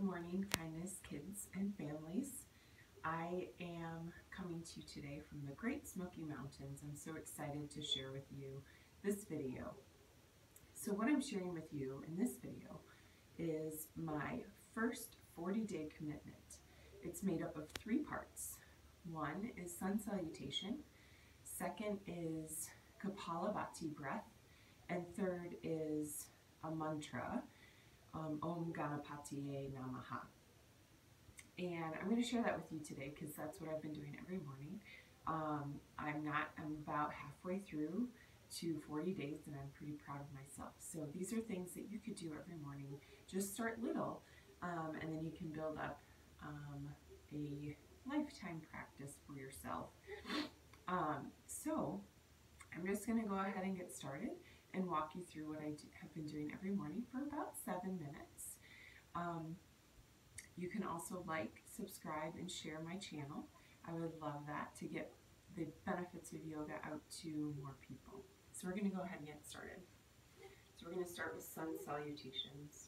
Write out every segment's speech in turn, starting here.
Good morning, kindness, kids and families. I am coming to you today from the Great Smoky Mountains. I'm so excited to share with you this video. So what I'm sharing with you in this video is my first 40-day commitment. It's made up of 3 parts. One is Sun Salutation, second is Kapalabhati breath, and third is a mantra, Om Ganapatiye Namaha. And I'm going to share that with you today because that's what I've been doing every morning. I'm about halfway through to 40 days and I'm pretty proud of myself. So these are things that you could do every morning. Just start little and then you can build up a lifetime practice for yourself. So I'm just going to go ahead and get started and walk you through what I have been doing every morning for about 7 minutes. You can also like, subscribe, and share my channel. I would love that to get the benefits of yoga out to more people. So we're going to go ahead and get started. So we're going to start with Sun Salutations.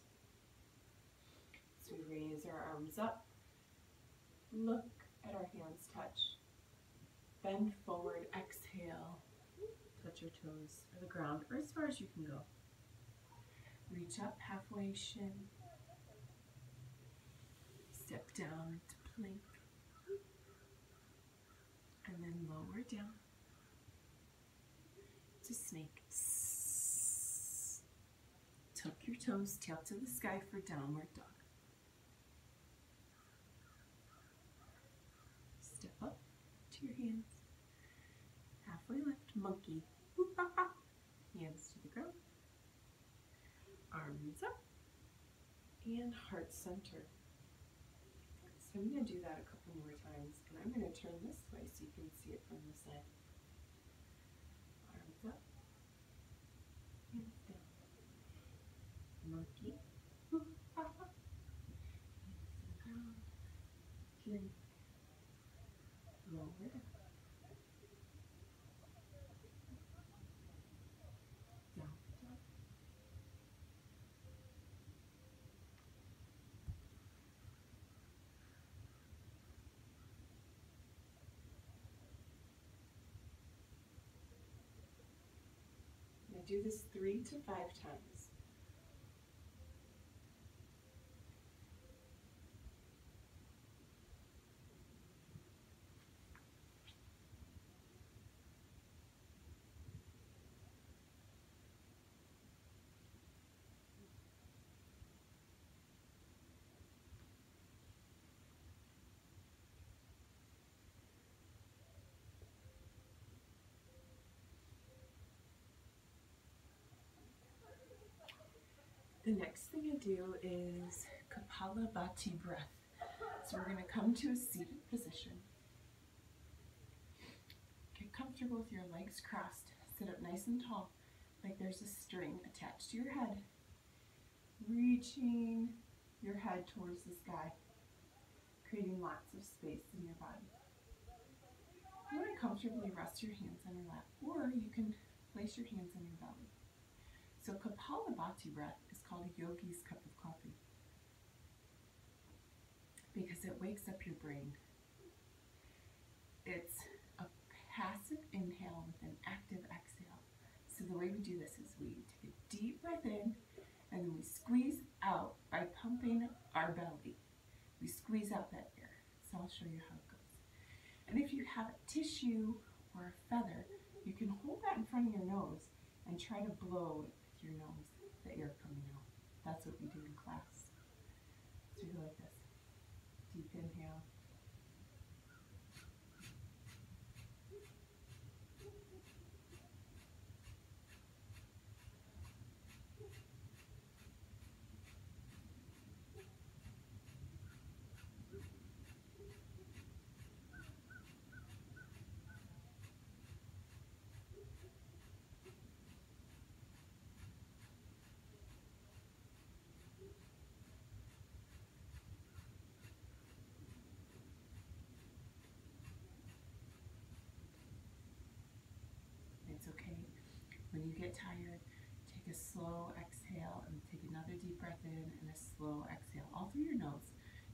So we raise our arms up, look at our hands touch, bend forward, exhale. Touch your toes or the ground or as far as you can go. Reach up halfway, shin. Step down to plank. And then lower down to snake. Tuck your toes, tail to the sky for downward dog. Step up to your hands. Halfway lift, monkey. Hands to the ground, arms up, and heart center. So I'm going to do that a couple more times, and I'm going to turn this way so you can see it from the side. Arms up, hands down, monkey, hands to the ground, plank, lower down. Do this 3 to 5 times. The next thing I do is Kapalabhati breath. So we're going to come to a seated position. Get comfortable with your legs crossed. Sit up nice and tall, like there's a string attached to your head. Reaching your head towards the sky, creating lots of space in your body. You want to comfortably rest your hands on your lap, or you can place your hands on your belly. So Kapalabhati breath is called a yogi's cup of coffee because it wakes up your brain. It's a passive inhale with an active exhale. So the way we do this is we take a deep breath in and then we squeeze out by pumping our belly. We squeeze out that air. So I'll show you how it goes. And if you have a tissue or a feather, you can hold that in front of your nose and try to blow your nose, the air coming out. That's what we do in class. So you go like this. Deep inhale. It's okay. When you get tired, take a slow exhale and take another deep breath in and a slow exhale, all through your nose.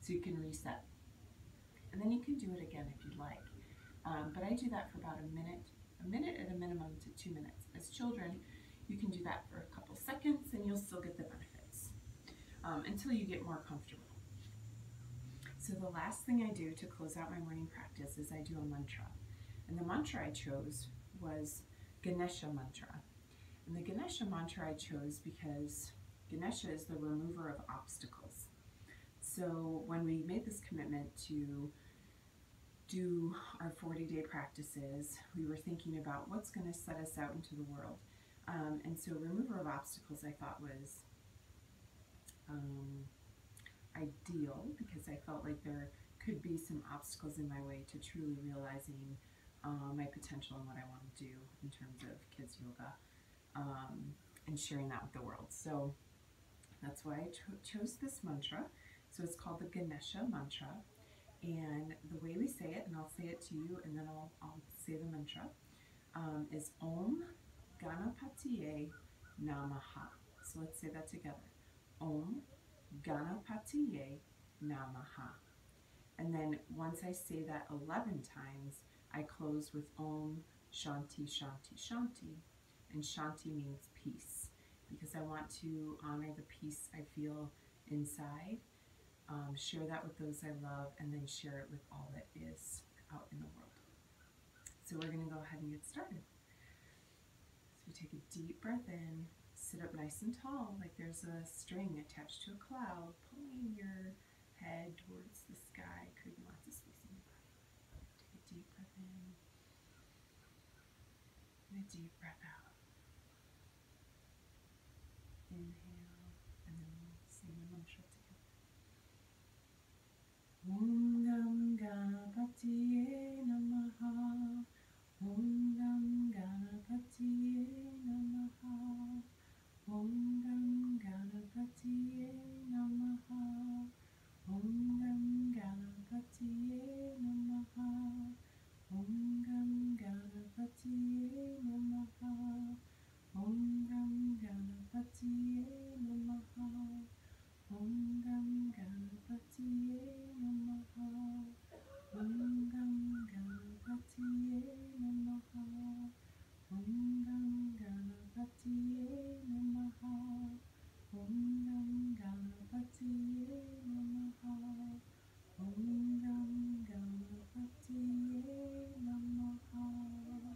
so you can reset. And then you can do it again if you'd like. But I do that for about a minute at a minimum to 2 minutes. As children, you can do that for a couple seconds and you'll still get the benefits until you get more comfortable. So the last thing I do to close out my morning practice is I do a mantra. And the mantra I chose was Ganesha mantra. And the Ganesha mantra I chose because Ganesha is the remover of obstacles. So when we made this commitment to do our 40-day practices, we were thinking about what's going to set us out into the world. And so remover of obstacles I thought was ideal because I felt like there could be some obstacles in my way to truly realizing my potential and what I want to do in terms of kids yoga and sharing that with the world. So that's why I chose this mantra. So it's called the Ganesha mantra. And the way we say it, and I'll say it to you and then I'll say the mantra, is Om Ganapatiye Namaha. So let's say that together. Om Ganapatiye Namaha. And then once I say that 11 times, I close with Om Shanti Shanti Shanti. And Shanti means peace, because I want to honor the peace I feel inside, share that with those I love, and then share it with all that is out in the world. So we're going to go ahead and get started. So we take a deep breath in, sit up nice and tall, like there's a string attached to a cloud, pulling your head towards the sky, creating lots of space in your body. Take a deep breath in, and a deep breath out. Inhale, and then we'll sing the mantra together. Om Gam Ganapatiye Namaha. Om Gam Ganapatiye Namaha. Om Gam Ganapatiye Namaha. Om Gam Ganapatiye Namaha. Om Gam Ganapatiye Namaha. Om Gam Ganapatiye Namaha. Om Gam Ganapatiye Namaha. Om Gam Ganapatiye Namaha. Om Gam Ganapatiye Namaha. Om Gam Ganapatiye Namaha. Om Gam Ganapatiye Namaha.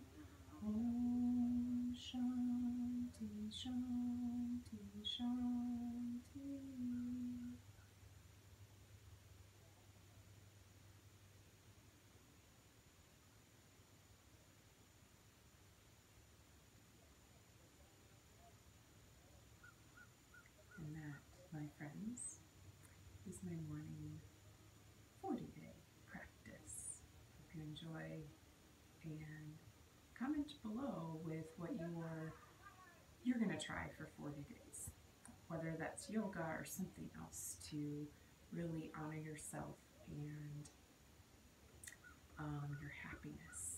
Om Shanti Shanti Shanti. And that, my friends, is my morning 40-day practice. Hope you enjoy, and comment below with what you're going to try for 40 days, whether that's yoga or something else to really honor yourself and your happiness.